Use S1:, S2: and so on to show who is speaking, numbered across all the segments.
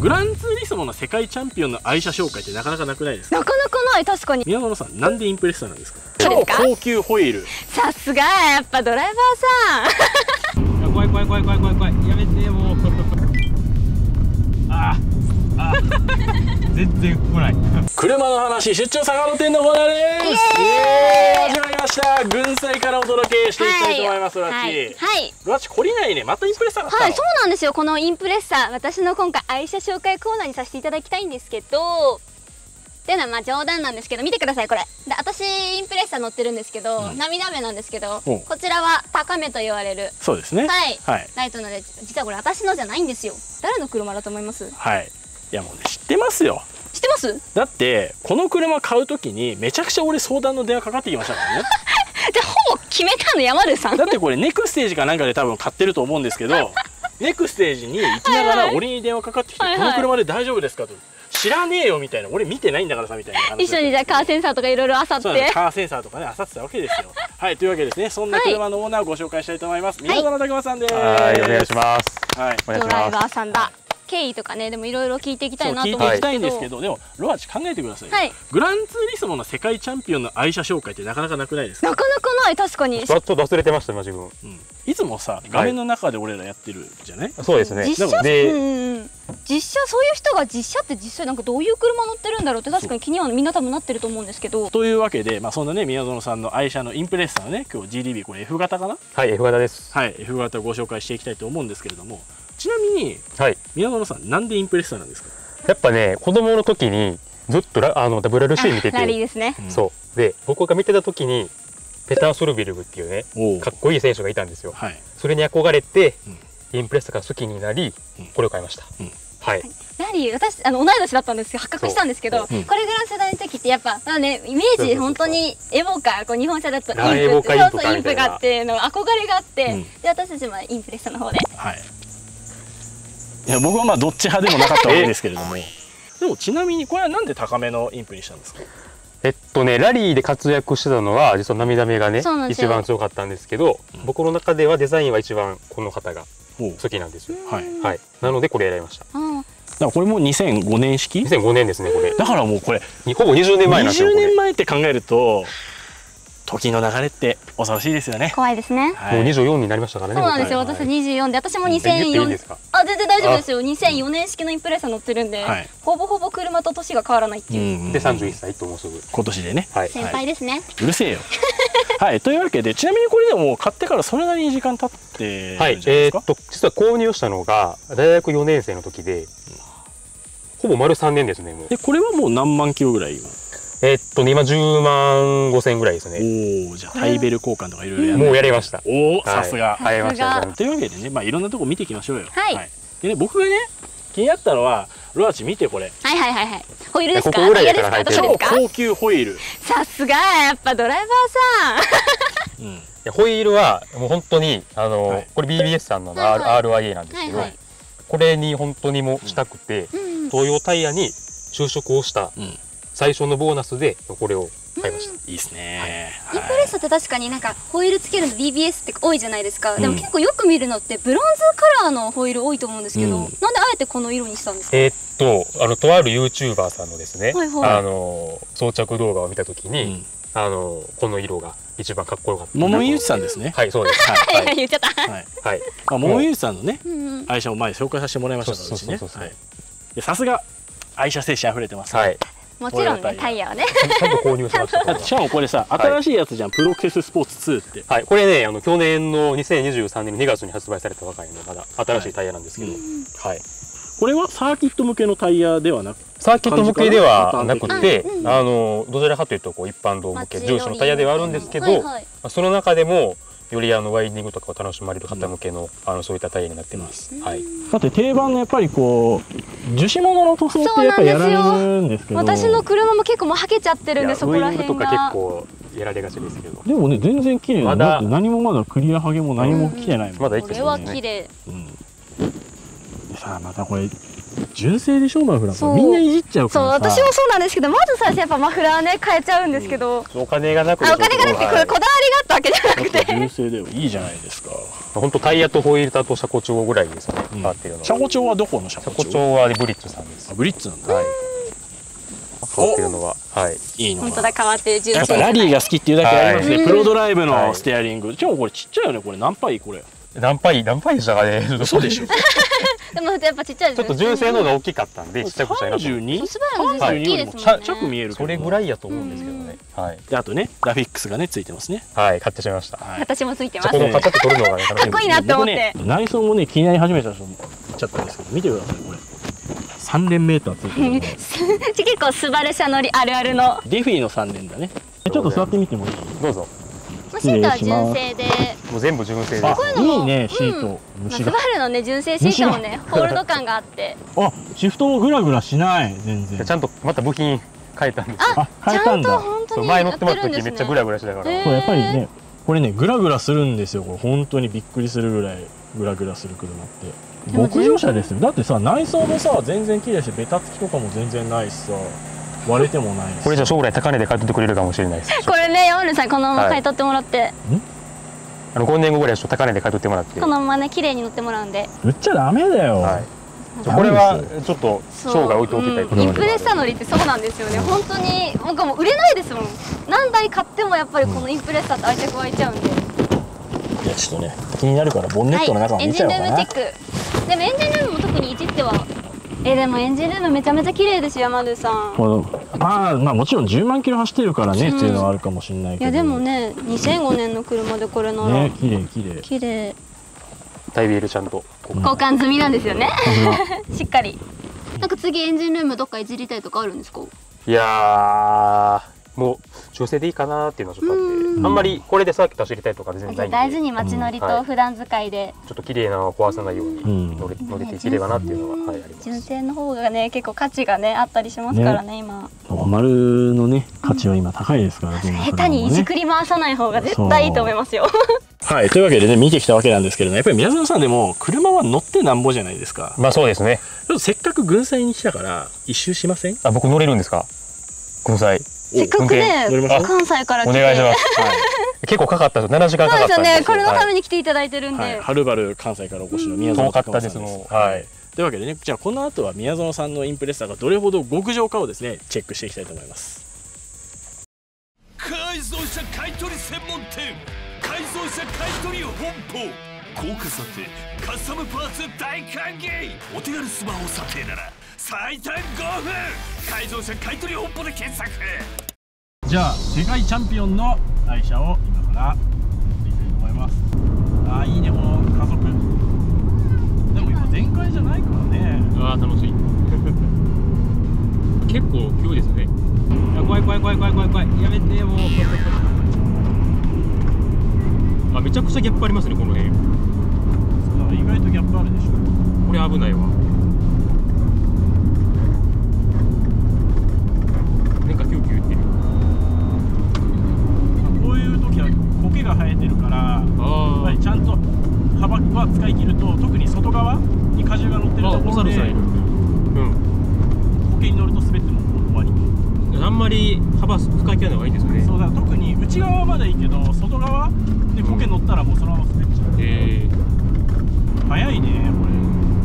S1: グランツーリスモの世界チャンピオンの愛車紹介ってなかなかなくないですか？
S2: なかなかない。確かに。
S1: 宮園さん、なんでインプレッサなんですか？超
S2: そうですか？
S1: 高級ホイール。
S2: さすがやっぱドライバーさん。
S3: 怖い怖い怖い怖い怖い怖い、やめてもうああ全然来ない
S1: 車の話、出張坂本店のコーナーです。始まりました。群馬からお届けしていきたいと思います。ロアチ、ロアチ懲りないね。またインプレッサーが来たの。
S2: はい、そうなんですよ。このインプレッサー、私の今回愛車紹介コーナーにさせていただきたいんですけど、っていうのはまあ冗談なんですけど、見てくださいこれ。で、私インプレッサー乗ってるんですけど、涙目なんですけど、こちらは高めと言われる、
S1: そうですね、
S2: ライトので、実はこれ私のじゃないんですよ。誰の車だと思います？
S1: はい、いやもうね、知ってますよ。
S2: 知ってます？
S1: だってこの車買うときにめちゃくちゃ俺相談の電話かかってきましたからね
S2: じゃあほぼ決めたの山根さん。
S1: だってこれネクステージかなんかで多分買ってると思うんですけどネクステージに行きながら俺に電話かかってきて「この車で大丈夫ですか?」と。知らねえよみたいな、俺見てないんだからさみたいな話。
S2: 一緒にじゃあカーセンサーとかいろいろあさって、
S1: カーセンサーとかねあさってたわけですよ。はい、というわけですね、そんな車のオーナーをご紹介したいと思います。宮園拓馬さんです。
S3: はい、お願いします。
S1: はい、
S2: ドライバーさんだ。経緯とかね、でもいろいろ聞いていきたいなと思うんですけど、聞いていきたいんですけど、
S1: でもロアチ考えてください。グランツーリスモの世界チャンピオンの愛車紹介ってなかなかなくないですか？
S2: なかなかない。確かに。
S3: ちょっと忘れてました自分。
S1: いつもさ、画面の中で俺らやってるじゃない？
S3: そうですね。
S2: 実車で、実車、そういう人が実車って実際なんかどういう車乗ってるんだろうって確かに気にはみんな多分なってると思うんですけど。
S1: というわけで、まあそんなね宮園さんの愛車のインプレッサーね、今日 GDB これ F 型かな？
S3: はい、F 型です。
S1: はい、F 型をご紹介していきたいと思うんですけれども、ちなみに宮園さんなんでインプレッサーなんですか？
S3: やっぱね、子供の時にずっとWRC 見てて、
S2: ラリーですね。
S3: そうで、僕が見てた時にペター・ソルビルグっていうねかっこいい選手がいたんですよ。それに憧れてインプレッサーが好きになり、これを買いました。はい。
S2: ラリー、私同い年だったんですよ。発覚したんですけど、これぐらいの世代の時ってやっぱね、イメージ本当にエボか、こう日本車だとインプがっていうの憧れがあって、で私たちもインプレッサーの方で。はい。
S1: いや僕はまあどっち派でもなかったわけですけれども、でもちなみにこれはなんで高めのインプにしたんですか？
S3: ラリーで活躍してたのは実は涙目がね一番強かったんですけど、僕の中ではデザインは一番この方が好きなんですよ。はい。なのでこれ選びました。だ
S1: からこれも2005年式
S3: ？2005年ですねこれ。
S1: だからもうこれ
S3: ほぼ20年前なんですよ。
S1: 20年前って考えると時の流れって恐ろしいですよね。
S2: 怖いですね。
S3: もう24になりましたからね。
S2: そうなんですよ。私24で、私も2004。あ、全然大丈夫ですよ。2004年式のインプレッサー乗ってるんで、ほぼほぼ車と年が変わらないっていう。
S3: で31歳ともうすぐ
S1: 今年でね。
S2: 先輩ですね。
S1: うるせえよ。はい、というわけで、ちなみにこれでも買ってからそれなりに時間経ってるじゃないですか？
S3: 実は購入したのが大学4年生の時で、ほぼ丸3年ですねもう。
S1: でこれはもう何万キロぐらい？
S3: 今10万5千ぐらいですね。
S1: おお、じゃあタイベル交換とかいろいろやる。
S3: もうやりました。
S1: おお、さすが。
S3: やりました。
S1: というわけでね、まあいろんなとこ見ていきましょうよ。
S2: はい。
S1: でね、僕がね気になったのはロアチ見てこれ。
S2: はいはいはいはい。ホイールですか？
S1: 超高級ホイール。
S2: さすがやっぱドライバー
S3: さん。ホイールはもう本当にこれ BBS さんの RIA なんですけど、これに本当にもしたくて東洋タイヤに就職をした最初のボーナスでこれを買いました。
S1: いいですね。
S2: インプレッサーって確かになんかホイールつけるの BBS って多いじゃないですか。でも結構よく見るのってブロンズカラーのホイール多いと思うんですけど、なんであえてこの色にしたんですか？
S3: とある YouTuber さんのですね装着動画を見た時にこの色が一番かっこよかった。
S1: 桃井内さんですね。
S3: はい、そうです。
S2: 言っちゃった。
S3: はい。
S1: 桃井内さんのね愛車を前紹介させてもらいましたからね。さすが愛車精神あふれてます。はい。
S2: もちろんね、タイヤはね。
S3: ちゃんと購入しました。
S1: しかもこれさ、新しいやつじゃん、プロクセススポーツ2って。
S3: はい、これね、去年の2023年の2月に発売されたばかりのまだ新しいタイヤなんですけど。はい。
S1: これはサーキット向けのタイヤではなく、
S3: サーキット向けではなくて、どちらかというと一般道向け重視のタイヤではあるんですけど、その中でもよりワインディングとかを楽しまれる方向けのそういったタイヤになってます。はい。
S1: だって定番のやっぱりこう樹脂物の塗装ってやっぱりやられるんですけど、
S2: 私の車も結構もうはけちゃってるんで、そこら辺が。
S3: ウイングとか結構やられがちですけど。
S1: でもね全然綺麗だ。だって何もまだクリアハゲも何も来てないもん。
S3: まだ生きてるね。
S2: これは綺麗。
S1: さあまたこれ純正でしょマフラー。みんないじっちゃうからさ。
S2: そう、私もそうなんですけど、まず最初やっぱマフラーね変えちゃうんですけど。
S3: お金がなくて。
S2: お金がなくてこだわりがあったわけじゃなくて。
S1: 純正でいいじゃないですか。
S3: 本当タイヤとホイールと車庫帳ぐらいですね、変わってるのは。
S1: 車庫帳はどこの車庫帳？
S3: 車庫帳はブリッツさんです。
S1: ブリッツなんだ。
S3: はい。変わってるのは、はい。
S1: いいの。
S2: 本当だ、変わってる。
S1: やっぱラリーが好きっていうだけありますね。プロドライブのステアリング。でもこれちっちゃいよね。これ何パイこれ？
S3: 何パイでしたかね。
S1: 嘘でしょ。
S2: でもやっぱちっちゃいです。
S3: ちょっと純正の方が大きかったんでちっちゃくしたいなと。
S1: 32？
S2: スバルの大きいですもんね。
S1: ちっちゃく見えるけど。
S3: それぐらいやと思うんですけどね。はい。
S1: であとね、ラフィックスがねついてますね。
S3: はい、買ってしまいました。
S2: 私もついてます。
S3: この形取るのがね、か
S2: っこいいなって思って。
S1: 内装もね気になり始めた人もいっちゃったんですけど、見てくださいこれ。3連メーターついてる。
S2: 結構スバル車乗りあるあるの。
S1: ディフィーの3連だね。ちょっと座ってみてもいい？
S3: どうぞ。
S2: シートは純正で。
S3: もう全部純正で。
S1: いいねシート。
S2: スバルのね純正シートもねホールド感があって。
S1: あ、シフトもグラグラしない全然。
S3: ちゃんとまた部品変えたんですよ。
S1: あ、変えたんだ。
S3: 前乗ってもらった時めっちゃグラグラしながら。
S1: そうやっぱりね、これねグラグラするんですよ。これ本当にびっくりするぐらいグラグラする車って。牧場車ですよ。だってさ内装もさ全然綺麗だしベタつきとかも全然ないしさ。割れてもない。
S3: これじゃ将来高値で買い取ってくれるかもしれないです。
S2: これね、山根さんこのまま買い取ってもらって。
S3: 5年後ぐらいちょっと高値で買い取ってもらって。
S2: このままね綺麗に乗ってもらうんで。
S1: 売っちゃダメだよ。
S3: これはちょっと生涯置いておきたいところ。
S2: インプレッサ乗りってそうなんですよね。本当に僕も売れないですもん。何台買ってもやっぱりこのインプレッサって愛着湧いちゃうんで。
S1: いやちょっとね気になるからボンネットの中も見ちゃおうかな。
S2: エンジンルームチェック。でもエンジンルームも特にいじっては。でもエンジンルームめちゃめちゃ綺麗ですよ山根さん。
S1: まあもちろん10万キロ走ってるからねっていうのはあるかもしれないけど。
S2: いやでもね2005年の車でこれなら
S1: ね綺麗綺麗
S2: 綺麗。
S3: タイビールちゃんと
S2: 交換済みなんですよね。しっかり。なんか次エンジンルームどっかいじりたいとかあるんですか？
S3: いやもう女性でいいかなっていうのはちょっとあって、あんまりこれでサーキット走りたいとか全然ないんで、
S2: 大事に街乗りと普段使いで
S3: ちょっと綺麗な壊さないように乗れていければなっていうのはあります。
S2: 純正の方がね結構価値がねあったりしますからね今。
S1: 丸のね価値は今高いですからね。
S2: 下手にいじくり回さない方が絶対いいと思いますよ。
S1: はい、というわけでね見てきたわけなんですけれども、やっぱり宮園さんでも車は乗ってなんぼじゃないですか。
S3: まあそうですね。
S1: ちょっとせっかく群馬に来たから一周しません？
S3: あ、僕乗れるんですか？群馬。
S2: せっかくね関西から来て
S3: お願いします。結構かかったです。7時間かかったんですよ。
S2: そうですよね。これのために来ていただいてるんで。
S1: はるばる関西からお越しの宮園さんです。
S3: はい。
S1: というわけでね、じゃあこの後は宮園さんのインプレッサーがどれほど極上かをですねチェックしていきたいと思います。
S4: 改造車買取専門店、改造車買取本舗。高価査定、カスタムパーツ大歓迎。お手軽スマホ査定なら最短5分。改造車買取本舗で検索。
S1: じゃあ世界チャンピオンの愛車を今から乗っていきたいと思います。あーいいねこの加速。でも今全開じゃないからね。
S3: あー楽しい。結構急ですね。いや怖い怖い怖い怖い怖い怖い。やめてもう。あ、めちゃくちゃギャップありますねこの辺。
S1: 意外とギャップあるでしょ。
S3: これ危ないわ。なんかキューキュー言ってる。
S1: こういう時は苔が生えてるから、やっぱりちゃんと幅は使い切ると、特に外側に荷重が乗ってるところで苔に乗ると滑っても終わり。
S3: あんまり幅使い切らない方がいいんですよね。
S1: そうだ、特に内側はまだいいけど外側で苔乗ったらもうそのまま滑っちゃう。早いねこれ。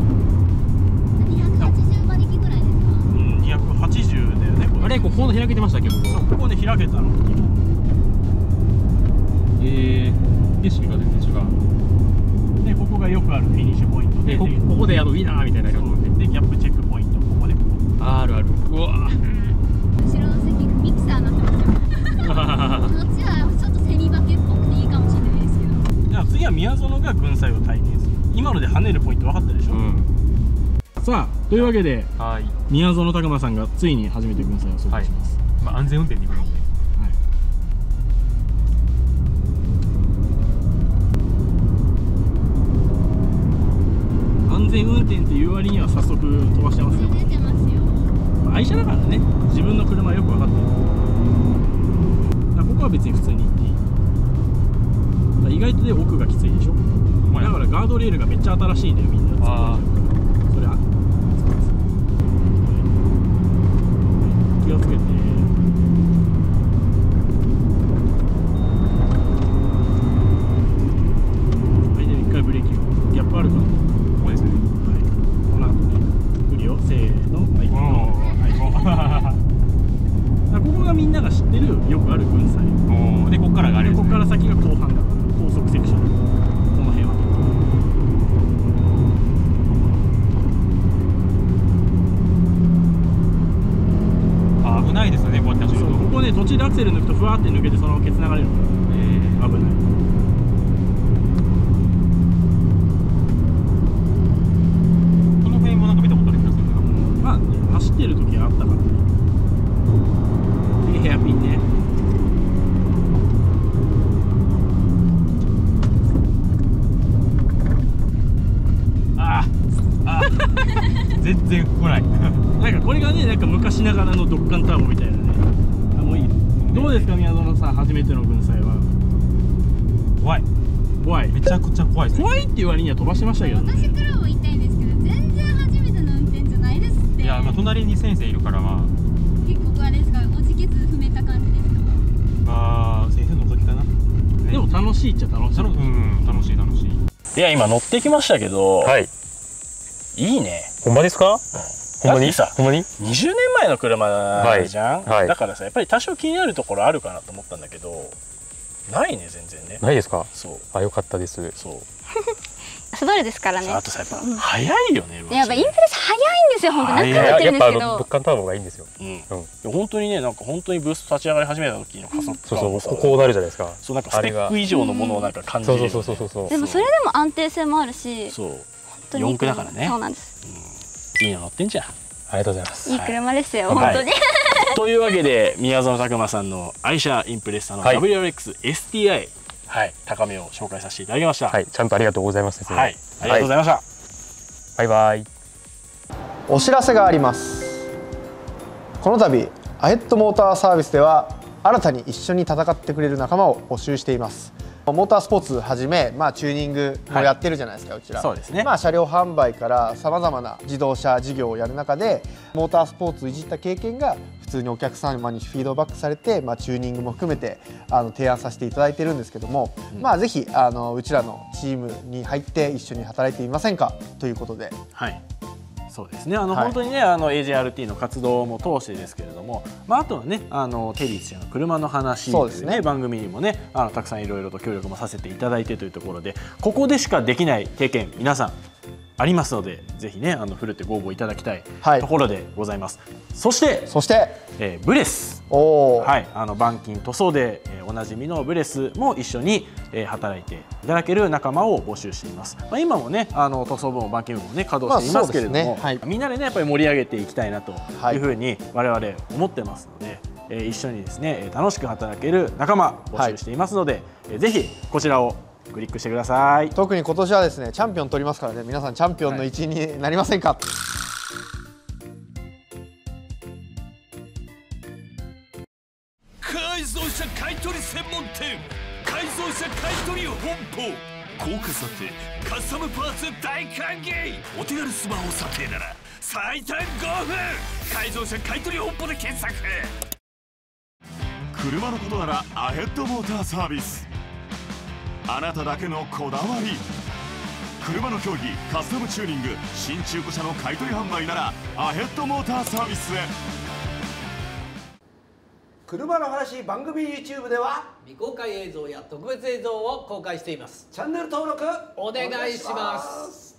S2: 280馬力ぐらいですか？
S1: うん、280だよねこれ。
S3: あれここ開けてましたっけ僕？
S1: そう、ここで開けたの。
S3: 景色が全然違う。
S1: でここがよくあるフィニッシュポイントで、
S3: ここでウィナーみたいな色になって
S1: でギャップチェックポイントここで。
S3: あるある。うわ。
S2: 後ろの席ミキサーになってますよ。こっちはちょっとセミバケっぽくていいかもしれないですけど。
S1: じゃあ次は宮園が群載を体験する。今ので跳ねるポイント分かったでしょ。さあというわけで、宮園拓磨さんがついに初めて群載を走行します。
S3: まあ安全運転で行くので。
S1: 安全運転っていう割には早速飛ばしてますよ。
S2: 出てますよ。
S1: 愛車だからね、自分の車よく分かってる。だからここは別に普通に行っていい。だから意外とで奥がきついでしょ。だからガードレールがめっちゃ新しいんだよみんな。それは気をつけて。一回のアイコン。ここがみんなが知ってるよくある群祭で、ここからがあれ、ここから先が後半だから高速セクション、この辺は
S3: 危ないですよね、こうやって走ると。
S1: ここね、途中でアクセル抜くとふわって抜けてそのままケツ流れるから、危ない。
S3: この辺もなんか見たことある気がするけど、
S1: まあね、走ってる時はあったからね。次ヘアピンね。
S3: 全然来ない
S1: なんかこれがね、なんか昔ながらのドッカンターボみたいなね。もういい。どうですか、宮園さん、初めての群祭は。
S3: 怖い。
S1: 怖い。
S3: めちゃくちゃ怖いですね。
S1: 怖いっていう割には飛ばしましたけどね。
S2: 私からも言いたいんですけど、全然初めての運転じゃないですって。
S3: いや、まあ隣に先生いるから、ま
S2: 結構あれですか、おじけず踏めた感じですか。
S3: あ先生の時かな。
S1: でも楽しいっちゃ楽しい。
S3: 楽しい楽しい。
S1: いや、今乗ってきましたけど、
S3: はい。
S1: いいね。
S3: ほんまですか？ほんまに
S1: さ、
S3: ほんまに
S1: 20年前の車じゃん、
S3: はい、
S1: だからさ、やっぱり多少気になるところあるかなと思ったんだけど、ないね、全然ね。
S3: ないですか？
S1: そう。
S3: あ、よかったです。
S1: そう。
S2: スバルですからね。
S1: あとさ、やっぱ早いよね。
S2: やっぱインプレス早いんですよ、本当に。何回も言ってるんですけど。
S3: やっぱ物価ターボがいいんですよ。
S1: 本当にね、なんか本当にブースト立ち上がり始めた時の加速感、
S3: そうこうなるじゃないですか。
S1: そう、なんかスペック以上のものをなんか感じる。
S2: でもそれでも安定性もあるし、
S1: そう。4駆だからね。
S2: そうなんです。
S1: いいの乗ってんじゃん。
S3: ありがとうございます。
S2: いい車ですよ、本当に。
S1: というわけで、宮園拓馬さんの愛車インプレッサの WRX STI、高めを紹介させていただきました。
S3: はい、ちゃんとありがとうございます。
S1: はい、ありがとうございました。
S3: バイバイ。
S5: お知らせがあります。この度アヘッドモーターサービスでは新たに一緒に戦ってくれる仲間を募集しています。モータースポーツはじめ、チューニングもやってるじゃないですか、うちら。そうですね。車両販売からさまざまな自動車事業をやる中で、モータースポーツをいじった経験が普通にお客様にフィードバックされて、チューニングも含めて提案させていただいてるんですけども、ぜひうちらのチームに入って一緒に働いてみませんかということで。はい。
S1: そうですね、本当にね、AJRT の活動も通してですけれども、あとはね、テリーちゃんの車の話というね、番組にもね、たくさんいろいろと協力もさせていただいてというところで、ここでしかできない経験、皆さんありますので、ぜひね、ふるってご応募いただきたいところでございます。そして、ブレス、板金塗装でおなじみのブレスも一緒に働いていただける仲間を募集しています。今もね、塗装部も板金部もね稼働していますけれども、みんなでねやっぱり盛り上げていきたいなというふうに我々思ってますので、一緒にですね楽しく働ける仲間募集していますので、ぜひこちらをクリックしてください。
S5: 特に今年はですね、チャンピオン取りますからね、皆さんチャンピオンの一員になりませんか？
S4: 改造車買取専門店、改造車買取本舗。高価査定、カスタムパーツ大歓迎。お手軽スマホ査定なら最短5分。改造車買取本舗で検索。車のことならアヘッドモーターサービス。あなただけのこだわり。車の競技、カスタムチューニング、新中古車の買取販売ならアヘッドモーターサービスへ。
S6: 車の話番組 YouTube では
S7: 未公開映像や特別映像を公開しています。
S6: チャンネル登録
S7: お願いします。